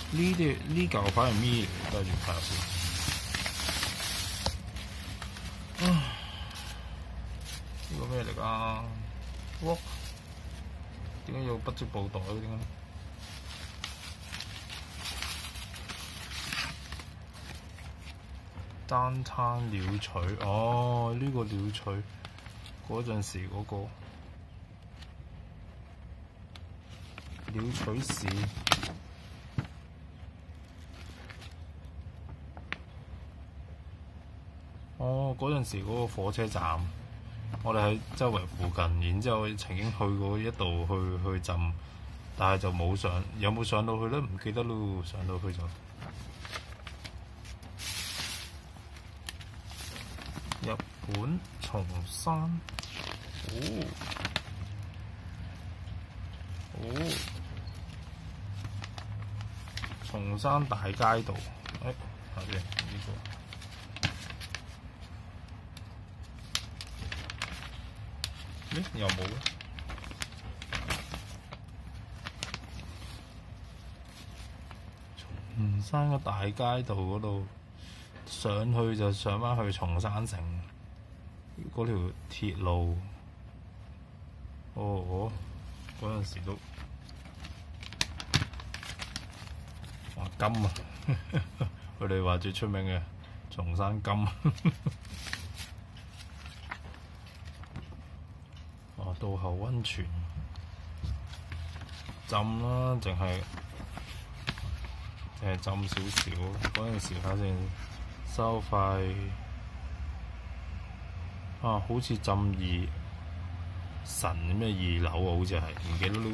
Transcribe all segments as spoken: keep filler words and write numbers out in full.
呢啲呢嚿反而咩嚟？跟住睇下先。啊！呢個咩嚟㗎？哇！點解有不織布袋嘅？點解？單攤鳥取，哦，呢、這個鳥取嗰陣時嗰、那個鳥取市，哦，嗰陣時嗰個火車站，我哋喺周圍附近，然之後曾經去過一度去去浸，但係就冇上，有冇上到去咧？唔記得咯，上到去就。日本松山，哦，哦，松山大街道，誒、哎，睇先呢個，咦，又冇咧？松山個大街道嗰度。上去就上返去松山城嗰條鐵路，哦，嗰陣時都話金啊！佢哋話最出名嘅松山金，哦，渡後溫泉浸啦，淨係淨係浸少少，嗰陣時睇先。收費啊，好似浸二神咩二樓啊，好似係唔記得咯。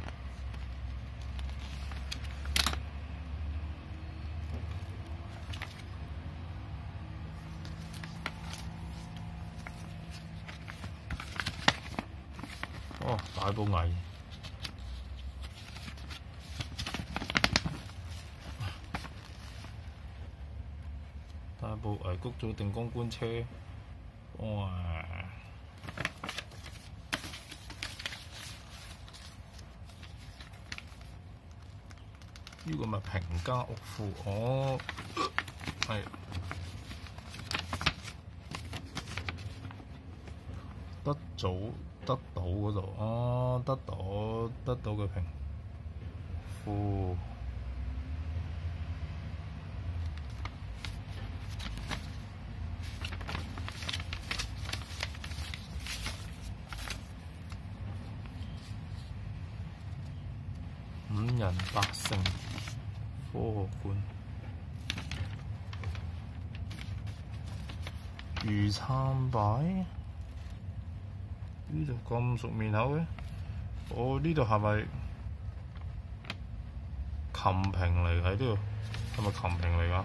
哦，大埔藝。大埔藝谷早定光觀車，哇！呢個咪平家屋富，哦，係德祖德島嗰度，哦，德島德島嘅平富。五人百姓科學館，如參拜，呢度咁熟面口嘅，哦，呢度係咪琴屏嚟？喺呢度係咪琴屏嚟㗎？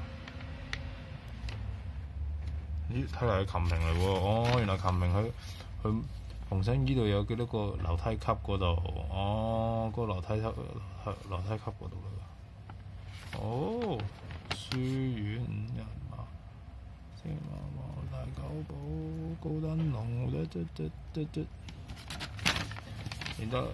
咦，睇嚟係琴屏嚟喎，哦，原來琴屏佢佢。逢親呢度有幾多個樓梯級嗰度？哦，嗰、嗰個樓梯級樓梯級嗰度嚟㗎。哦，書院人馬，星馬茅大九堡高燈籠，得得得得得，然得。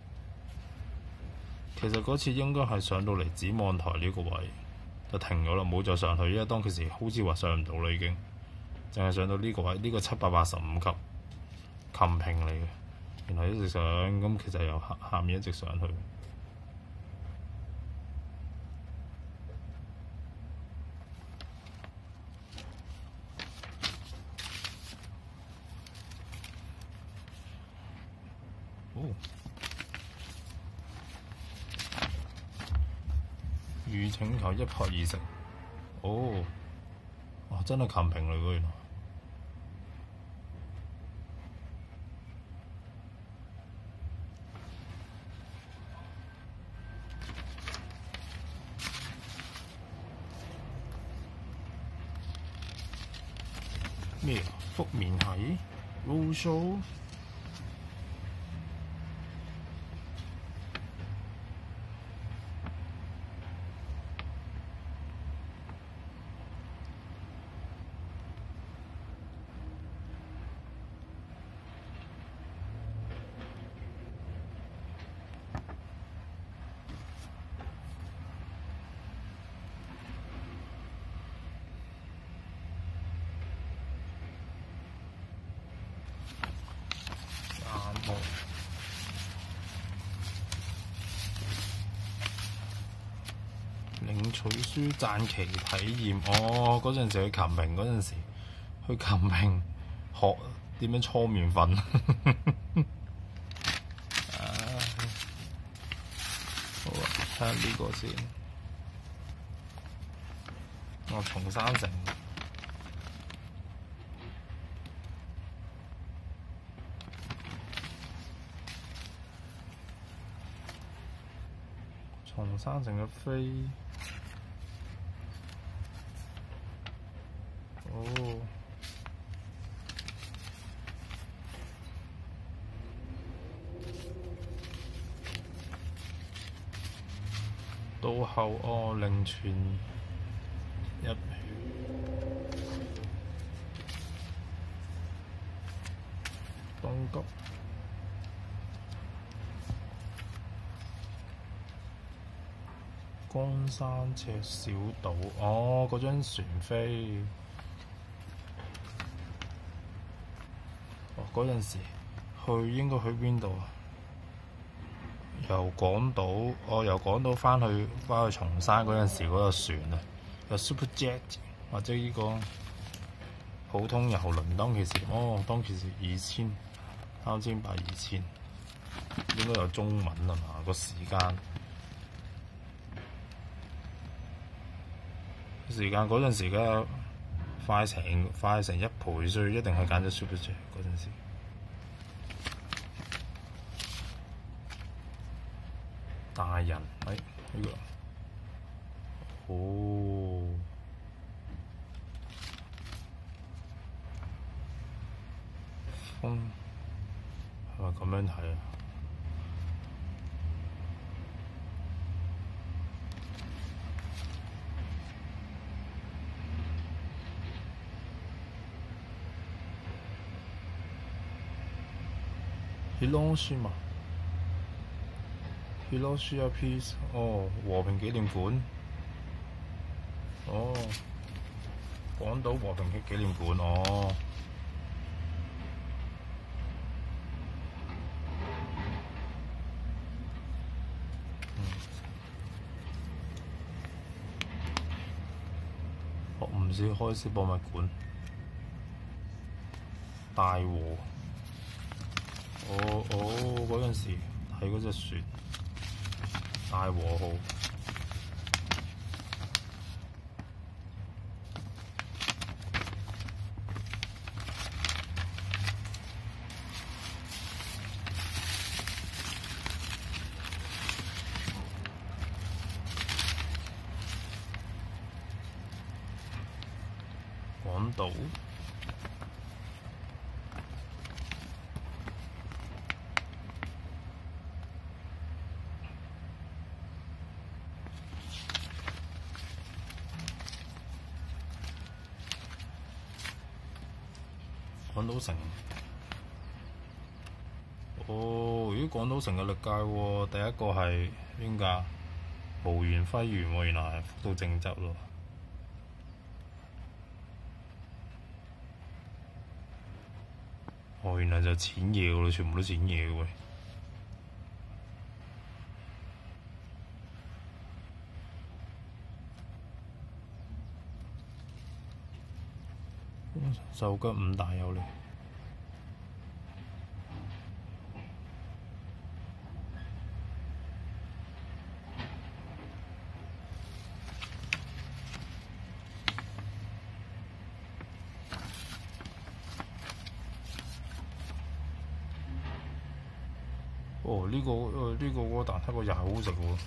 其實嗰次應該係上到嚟展望台呢個位就停咗啦，冇再上去，因為當其時好似話上唔到啦已經，淨係上到呢個位，呢、呢個七百八十五級。琴屏嚟嘅，原來一直上，咁其實由下下面一直上去。哦，預請求一拍而成。哦，哇！真係琴屏嚟喎，原來。咩？福棉系 roadshow 領取書贊期體驗。哦，嗰陣時去琴平嗰陣時，去琴平學點樣搓麵粉。啊，好啊，睇下呢個先。我松山城。松山城嘅飛，哦，到後哦，靈泉入東急。江山赤小島，哦，嗰張船飛，哦，嗰陣時去應該去邊度啊？由港島，哦，由港島翻去翻去松山嗰陣時嗰個船啊，有 Super Jet 或者呢個普通郵輪，當其時，哦，當其時二千三千八二千，應該有中文啊嘛，個時間。時間嗰陣時嘅快成快成一倍，所以一定係揀咗 Super Jet 嗰陣時。大人，哎，呢個，哦，風係咪咁樣睇啊？Hiroshima Hiroshima Peace， 哦，和平紀念館，哦，廣島和平紀念館，哦，嗯，哦，唔止開市博物館，大和。哦哦，嗰陣時睇嗰隻船大和號，廣島。廣島城，哦，咦，廣島城嘅歷屆喎，第一個係邊架？無緣輝圓喎，原來係福島正則咯。哦，原來就淺嘢喎，全部都淺嘢喎。壽吉五大有嚟，哦，呢、這個誒呢、這個窩蛋撻個又好食喎，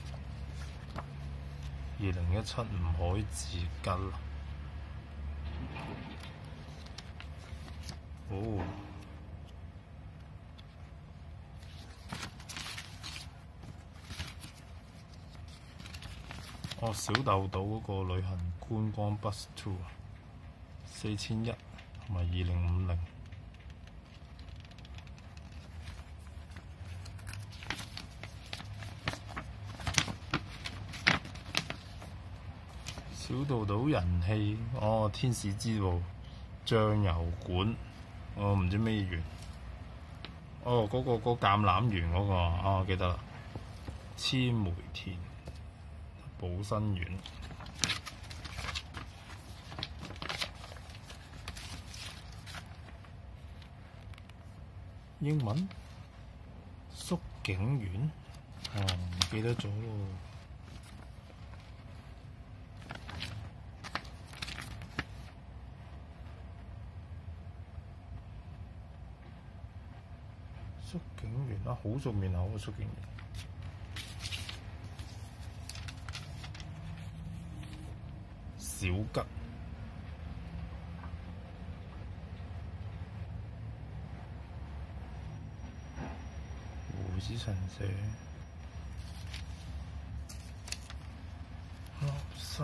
二零一七吳海自吉。哦，哦，小豆島嗰個旅行觀光 bus tour 四千一同埋二零五零。小豆島人氣，哦，天使之路醬油館。我唔知咩園，哦，嗰、那個嗰橄欖園嗰、那個，啊，記得啦，千梅田寶新園。 英文縮景園，哦唔記得咗咯。縮景園啊，好熟面口啊，縮景園。小吉。胡子神社。六三。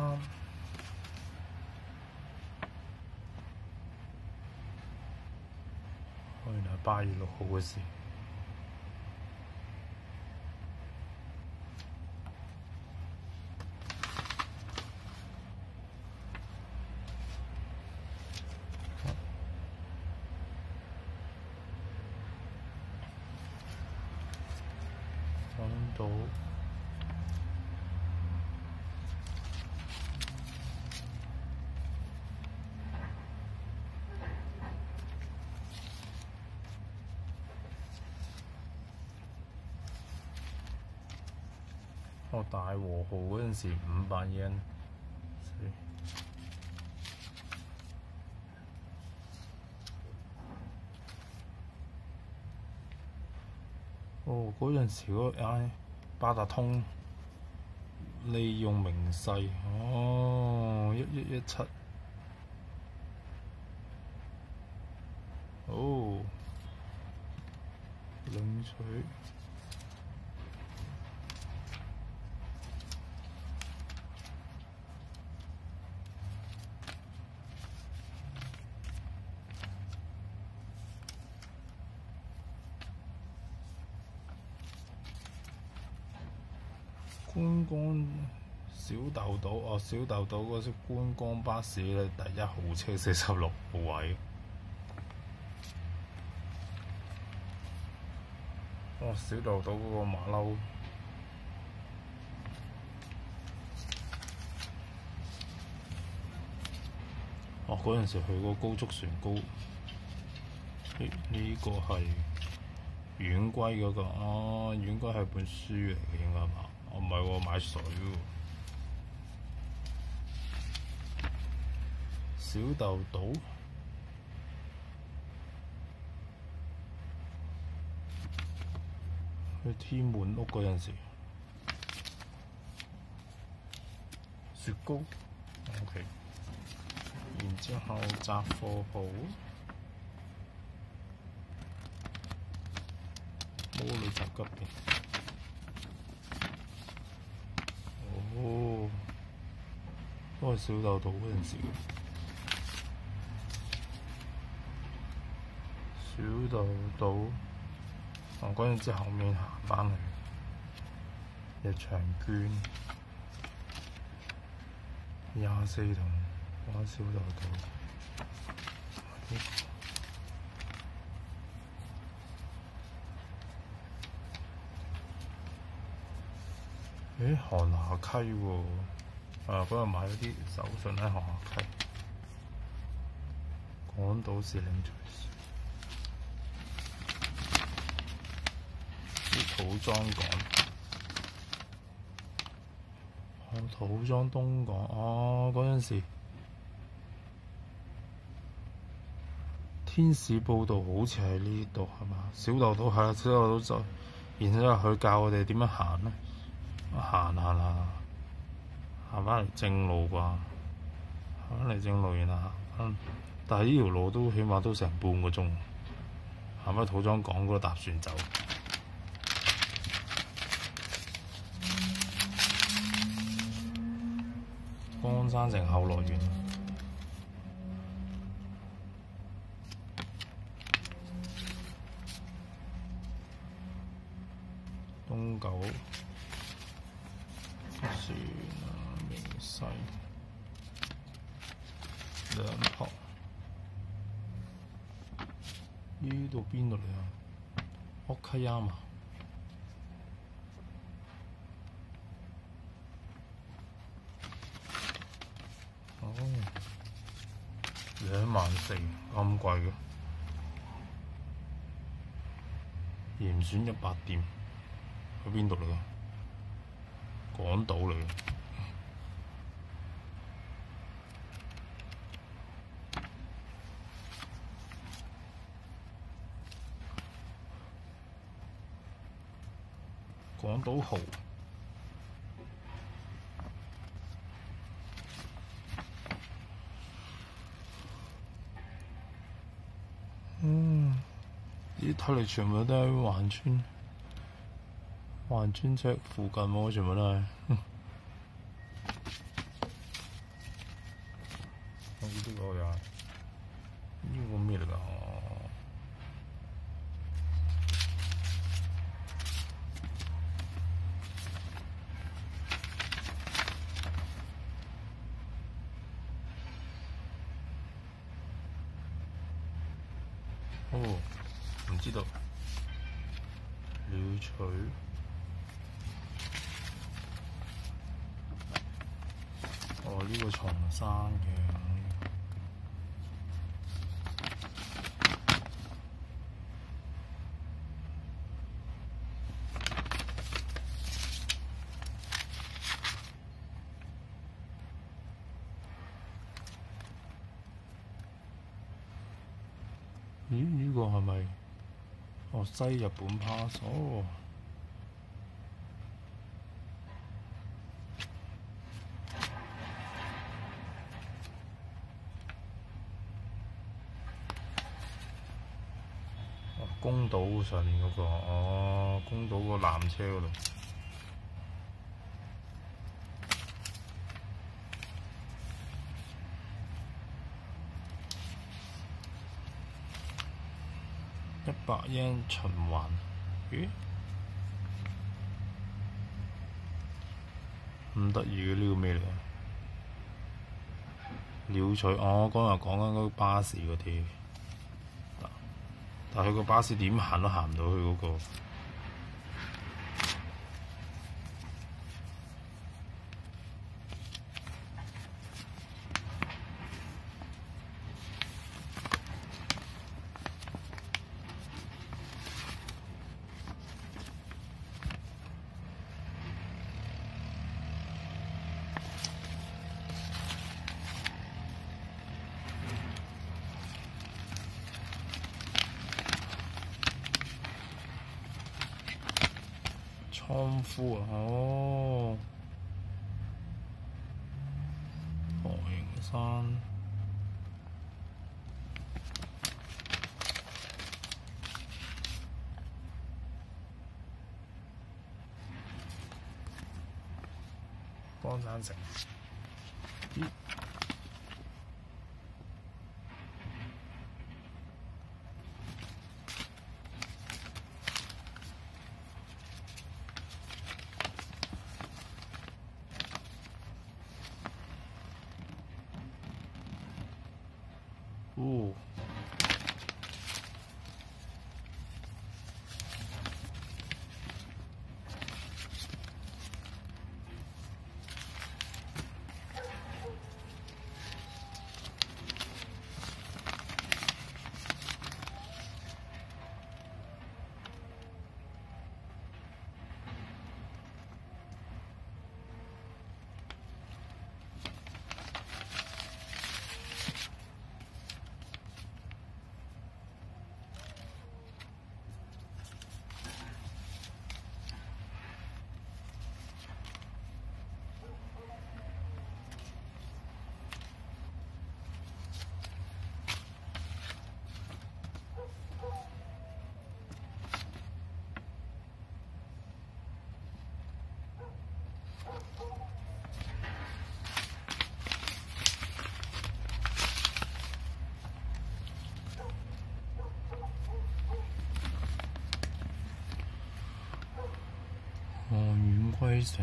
哦，原來係八月六號嘅事。揾到哦，大和號嗰陣時五百 yen。哦，嗰陣時嗰唉八達通利用明細，哦一一一七，哦領取。觀光小豆島哦，小豆島嗰隻觀光巴士咧，第一號車四十六個位。哦，小豆島嗰個馬騮。哦，嗰陣時去過高速船高。呢呢個係遠歸嗰個，哦，遠歸係本書嚟嘅應該係嘛？我唔係喎，買水喎。小豆島，去天滿屋嗰陣時，雪糕 ，OK。然之後雜貨鋪，魔女宅急便。哦，都係小豆島嗰陣時。小豆島，我嗰陣之後面行返去日長券廿四同玩小豆島。誒，韓霞溪喎，啊嗰日買咗啲手信喺韓霞溪。港島司令隨時。啲土裝港，哦土裝東港，哦嗰陣時天使報道好似喺呢度係嘛？小豆島係啦，小豆島就，然之後佢教我哋點樣行咧，行下啦，行翻嚟正路啩，行翻嚟正路然後行翻，但係呢條路都起碼都成半個鐘，行翻土裝港嗰度搭船走。江山城後樂園，東九船啊，明西兩旁，呢度邊度嚟啊？屋溪啱啊！哦，兩萬四咁貴嘅。 嚴選一百店喺邊度嚟㗎？港島嚟嘅。港島豪。嗯，咦，睇嚟全部都喺環村，環村赤附近喎，全部都係。我呢個又係呢個咩嚟㗎？哦，唔知道。鳥取。哦，呢、這個松山嘅。咦？呢、這個係咪？哦，西日本 pass 哦。宮島上面嗰、那個，哦，宮島個纜車嗰度。一百yen循環，咦？咁得意嘅呢個咩嚟啊？鳥取，哦，剛才講緊嗰個巴士嗰啲。但係佢個巴士點行都行唔到去嗰個。倉庫啊，哦，鶴形山，江山城，咦？哦，望遠龜蛇，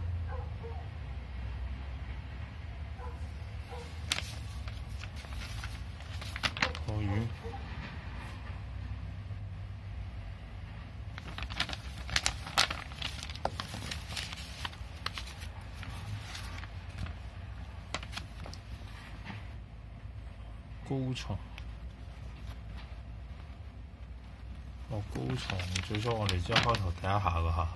望遠高松，哦， 哦，高松最初我哋只係開頭第一下嗰下，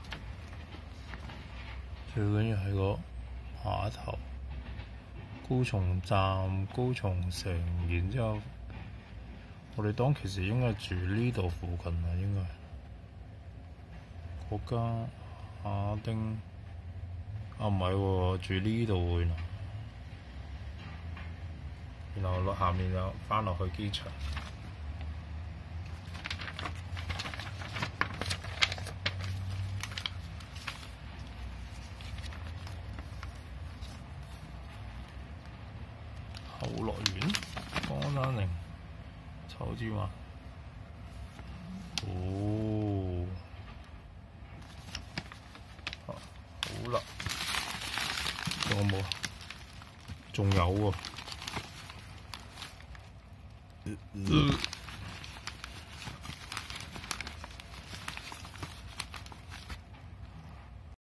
最緊要係個碼頭。高松站、高松城，然之後我哋當其時應該住呢度附近啊，應該嗰間亞丁啊，唔係喎，住呢度喎原來，然後落下面就翻落去機場。後樂園、江山陵、秋之灣。哦，啊，好啦，仲有冇啊？仲有喎。嗯嗯